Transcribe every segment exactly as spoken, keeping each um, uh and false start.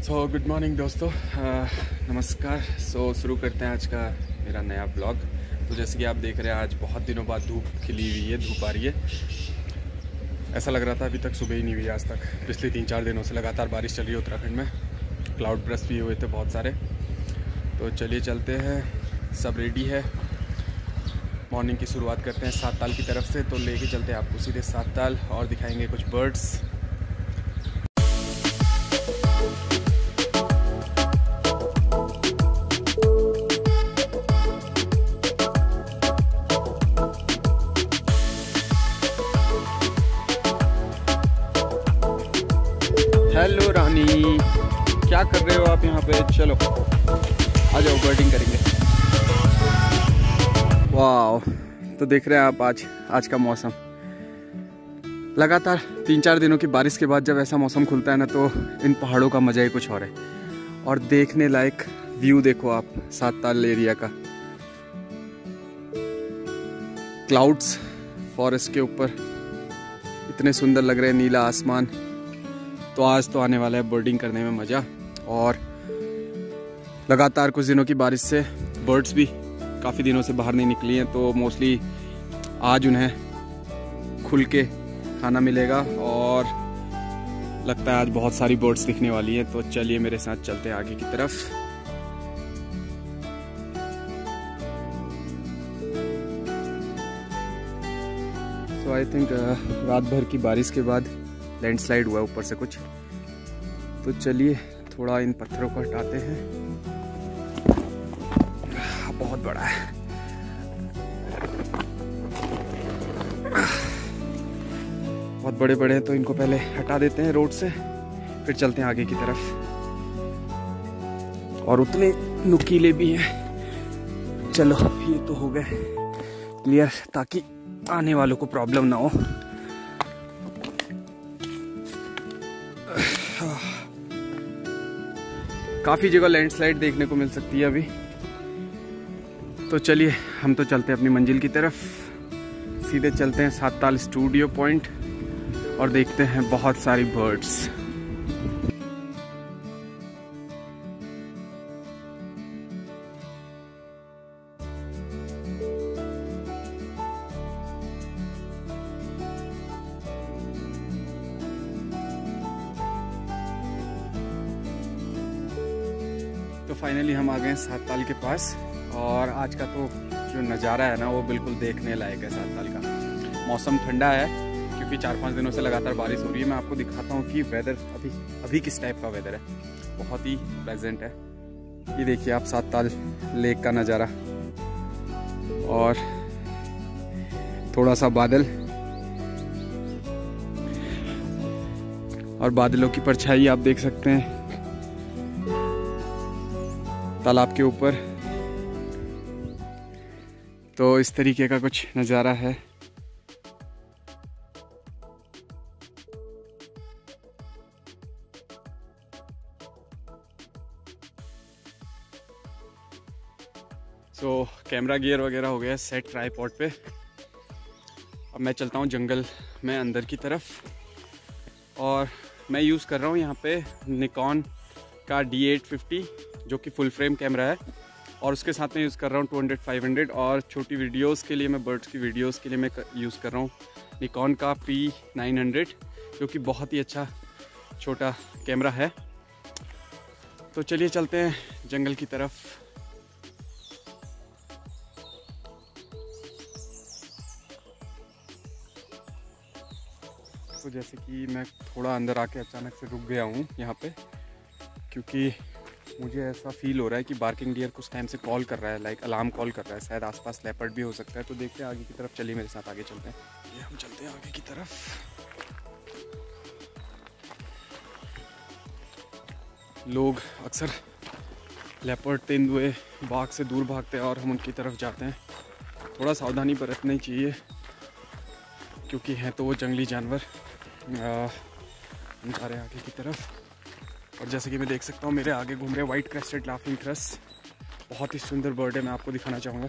सो good morning दोस्तों, uh, नमस्कार। सो so, शुरू करते हैं आज का मेरा नया ब्लॉग। तो जैसे कि आप देख रहे हैं, आज बहुत दिनों बाद धूप खिली हुई है, धूप आ रही है। ऐसा लग रहा था अभी तक सुबह ही नहीं हुई आज तक। पिछले तीन चार दिनों से लगातार बारिश चल रही है उत्तराखंड में। क्लाउड ब्रस्ट भी हुए थे बहुत सारे। तो चलिए चलते हैं, सब रेडी है। मॉर्निंग की शुरुआत करते हैं सात ताल की तरफ से। तो लेके चलते हैं आपको सीधे सात ताल और दिखाएंगे कुछ बर्ड्स। हेलो रानी, क्या कर रहे हो आप यहाँ पे? चलो आ जाओ, बर्डिंग करेंगे। वाह, तो देख रहे हैं आप आज आज का मौसम। लगातार तीन चार दिनों की बारिश के बाद जब ऐसा मौसम खुलता है ना, तो इन पहाड़ों का मजा ही कुछ और है। और देखने लायक व्यू देखो आप सात ताल एरिया का। क्लाउड्स फॉरेस्ट के ऊपर इतने सुंदर लग रहे हैं, नीला आसमान। तो आज तो आने वाला है बर्डिंग करने में मज़ा। और लगातार कुछ दिनों की बारिश से बर्ड्स भी काफ़ी दिनों से बाहर नहीं निकली हैं, तो मोस्टली आज उन्हें खुल के खाना मिलेगा। और लगता है आज बहुत सारी बर्ड्स दिखने वाली हैं। तो चलिए मेरे साथ चलते हैं आगे की तरफ। सो आई थिंक रात भर की बारिश के बाद लैंडस्लाइड हुआ ऊपर से कुछ। तो चलिए थोड़ा इन पत्थरों को हटाते हैं। बहुत बड़ा है। बहुत बड़े बड़े हैं, तो इनको पहले हटा देते हैं रोड से, फिर चलते हैं आगे की तरफ। और उतने नुकीले भी हैं। चलो ये तो हो गए क्लियर, ताकि आने वालों को प्रॉब्लम ना हो। काफ़ी जगह लैंडस्लाइड देखने को मिल सकती है अभी। तो चलिए हम तो चलते हैं अपनी मंजिल की तरफ। सीधे चलते हैं सात ताल स्टूडियो पॉइंट और देखते हैं बहुत सारी बर्ड्स। तो फाइनली हम आ गए हैं सात ताल के पास। और आज का तो जो नज़ारा है ना, वो बिल्कुल देखने लायक है। सात ताल का मौसम ठंडा है, क्योंकि चार पांच दिनों से लगातार बारिश हो रही है। मैं आपको दिखाता हूँ कि वेदर अभी अभी किस टाइप का वेदर है। बहुत ही प्लेजेंट है। ये देखिए आप सात ताल लेक का नज़ारा, और थोड़ा सा बादल, और बादलों की परछाई आप देख सकते हैं तालाब के ऊपर। तो इस तरीके का कुछ नज़ारा है। तो कैमरा गियर वगैरह हो गया सेट ट्राइपॉड पे। अब मैं चलता हूँ जंगल में अंदर की तरफ। और मैं यूज़ कर रहा हूँ यहाँ पे निकॉन का डी एट फिफ्टी, जो कि फुल फ्रेम कैमरा है। और उसके साथ में यूज़ कर रहा हूँ टू हंड्रेड फाइव हंड्रेड। और छोटी वीडियोस के लिए, मैं बर्ड्स की वीडियोस के लिए मैं यूज़ कर रहा हूँ निकॉन का पी नाइन हंड्रेड, जो कि बहुत ही अच्छा छोटा कैमरा है। तो चलिए चलते हैं जंगल की तरफ। तो जैसे कि मैं थोड़ा अंदर आके अचानक से रुक गया हूँ यहाँ पे, क्योंकि मुझे ऐसा फील हो रहा है कि बार्किंग डियर कुछ टाइम से कॉल कर रहा है, लाइक अलार्म कॉल कर रहा है। शायद आसपास लेपर्ड भी हो सकता है। तो देखते हैं आगे की तरफ। चलिए मेरे साथ आगे चलते हैं। ये हम चलते हैं आगे की तरफ। लोग अक्सर लेपर्ड, तेंदुए, बाघ से दूर भागते हैं और हम उनकी तरफ जाते हैं। थोड़ा सावधानी बरतनी चाहिए, क्योंकि हैं तो वो जंगली जानवर। हम जा रहे हैं आगे की तरफ। और जैसे कि मैं देख सकता हूँ मेरे आगे घूम रहे वाइट क्रेस्टेड लाफिंग थ्रस। बहुत ही सुंदर बर्ड है, मैं आपको दिखाना चाहूँगा।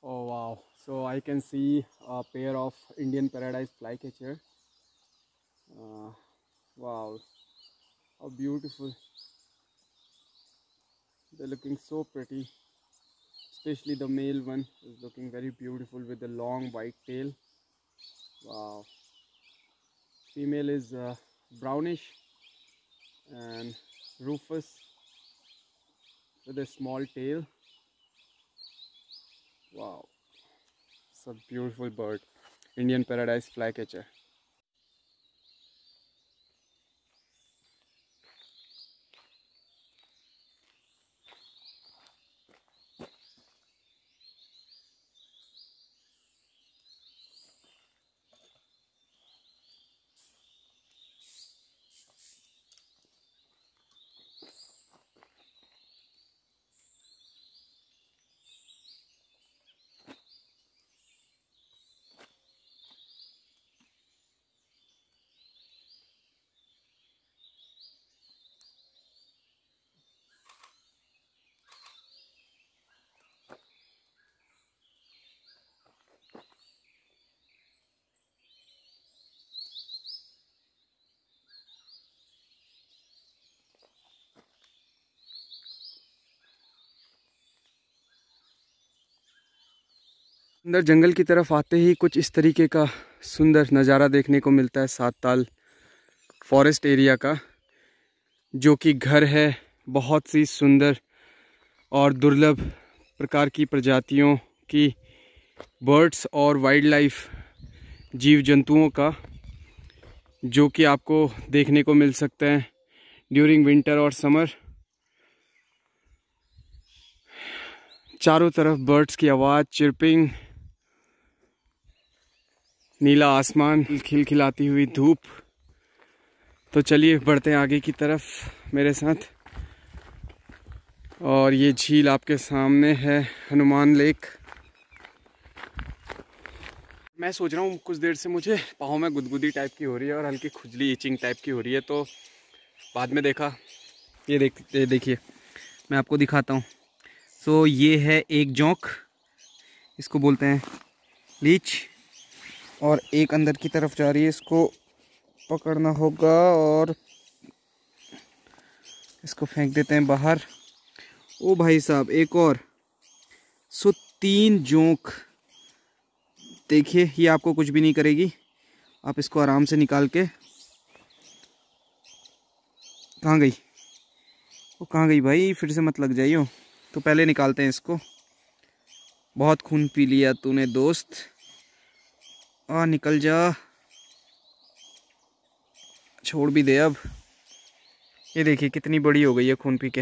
Oh wow, so I can see a pair of Indian paradise flycatcher. Uh, wow, how beautiful. They're looking so pretty. Especially the male one is looking very beautiful with the long white tail. Wow. Female is uh, brownish and rufous with a small tail. Wow. It's a beautiful bird. Indian paradise flycatcher. अंदर जंगल की तरफ आते ही कुछ इस तरीके का सुंदर नज़ारा देखने को मिलता है। सात ताल फॉरेस्ट एरिया का, जो कि घर है बहुत सी सुंदर और दुर्लभ प्रकार की प्रजातियों की बर्ड्स और वाइल्ड लाइफ जीव जंतुओं का, जो कि आपको देखने को मिल सकते हैं ड्यूरिंग विंटर और समर। चारों तरफ बर्ड्स की आवाज़, चिरपिंग, नीला आसमान, खिलखिलाती हुई धूप। तो चलिए बढ़ते हैं आगे की तरफ मेरे साथ। और ये झील आपके सामने है, हनुमान लेक। मैं सोच रहा हूँ कुछ देर से मुझे पाँव में गुदगुदी टाइप की हो रही है और हल्की खुजली इचिंग टाइप की हो रही है, तो बाद में देखा। ये देख ये देखिए, मैं आपको दिखाता हूँ। सो ये है एक जोंक, इसको बोलते हैं लीच, और एक अंदर की तरफ जा रही है। इसको पकड़ना होगा और इसको फेंक देते हैं बाहर। ओ भाई साहब, एक और। सो तीन जोंक। देखिए, ये आपको कुछ भी नहीं करेगी। आप इसको आराम से निकाल के, कहाँ गई वो, कहाँ गई भाई, फिर से मत लग जाइयो। तो पहले निकालते हैं इसको। बहुत खून पी लिया तूने दोस्त, आ निकल जा, छोड़ भी दे अब। ये देखिए कितनी बड़ी हो गई है खून पी के।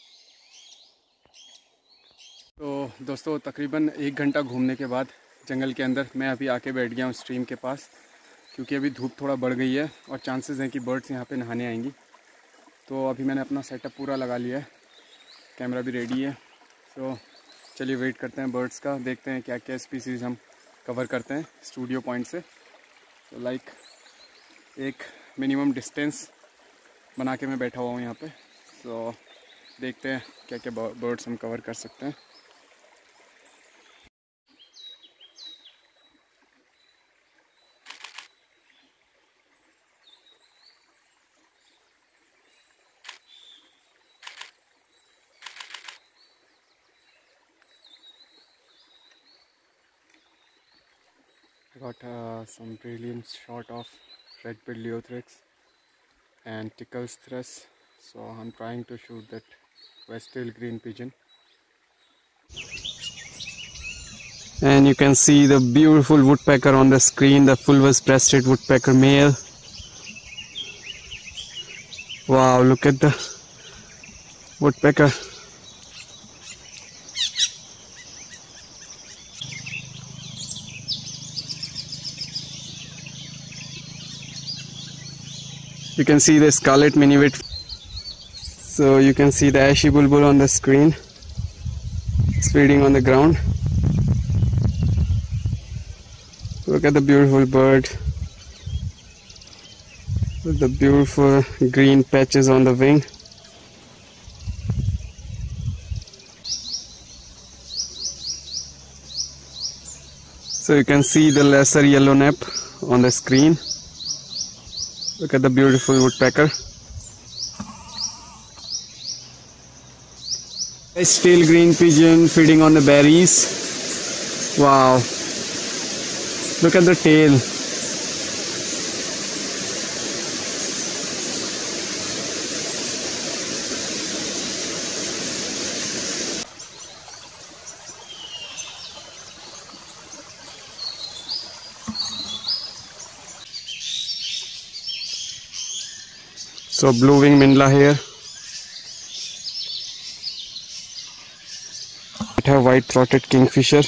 तो दोस्तों, तकरीबन एक घंटा घूमने के बाद जंगल के अंदर मैं अभी आके बैठ गया हूँ स्ट्रीम के पास, क्योंकि अभी धूप थोड़ा बढ़ गई है और चांसेस हैं कि बर्ड्स यहाँ पे नहाने आएंगी। तो अभी मैंने अपना सेटअप पूरा लगा लिया है, कैमरा भी रेडी है। तो चलिए वेट करते हैं बर्ड्स का, देखते हैं क्या क्या स्पीसीज़ हम कवर करते हैं स्टूडियो पॉइंट से। तो लाइक एक मिनिमम डिस्टेंस बना के मैं बैठा हुआ हूँ यहाँ पे। तो देखते हैं क्या क्या बर्ड्स हम कवर कर सकते हैं। Got uh, some brilliant shot of red-billed Leothrix and Tickle's thrush. So I'm trying to shoot that West-tailed green pigeon. And you can see the beautiful woodpecker on the screen, the fulvous-breasted woodpecker male. Wow, look at the woodpecker. You can see the scarlet minivet. So you can see the ashy bulbul on the screen. It's feeding on the ground. Look at the beautiful bird with the beautiful green patches on the wing. So you can see the lesser yellowknap on the screen. Look at the beautiful woodpecker. A still green pigeon feeding on the berries. Wow. Look at the tail. So blue wing Mindla here. It है white throated kingfisher.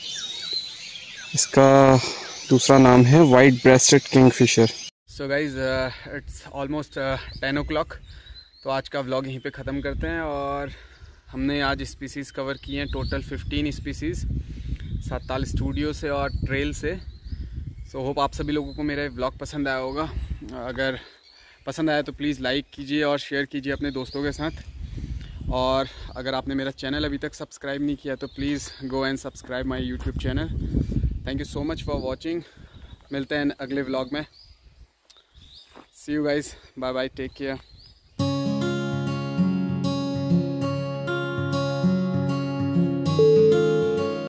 इसका दूसरा नाम है white breasted kingfisher. So guys, uh, it's almost uh, ten o'clock. तो आज का vlog यहीं पे ख़त्म करते हैं और हमने आज स्पीसीज़ कवर किए हैं total fifteen species Sattal studio से और ट्रेल से. सो so, होप आप सभी लोगों को मेरा व्लॉग पसंद आया होगा. अगर पसंद आया तो प्लीज़ लाइक कीजिए और शेयर कीजिए अपने दोस्तों के साथ. और अगर आपने मेरा चैनल अभी तक सब्सक्राइब नहीं किया तो please go and subscribe my YouTube channel. Thank you so much for watching. मिलते हैं अगले व्लॉग में. See you guys. Bye bye. Take care.